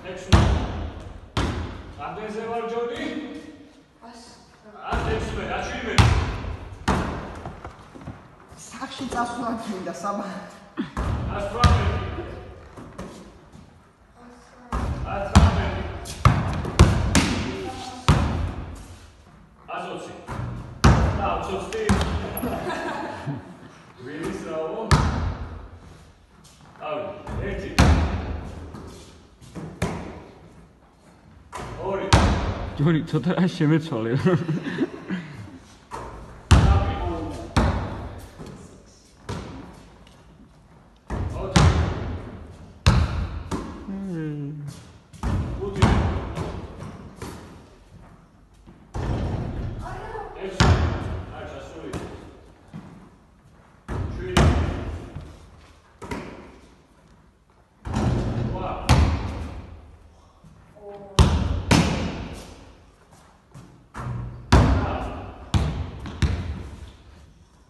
რამდენზე ვარ ჯონი? 116, აჩვენე. სახში წასვლა მინდა საბა. 118. 120. და 20. ვილის რაო? ავი, 1. 2. ჯონი, ცოტა რა შემეცვალე.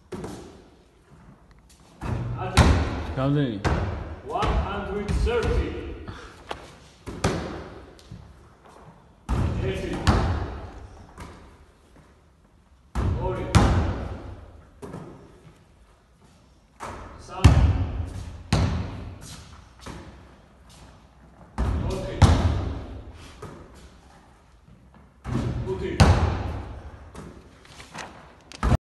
How many? 130.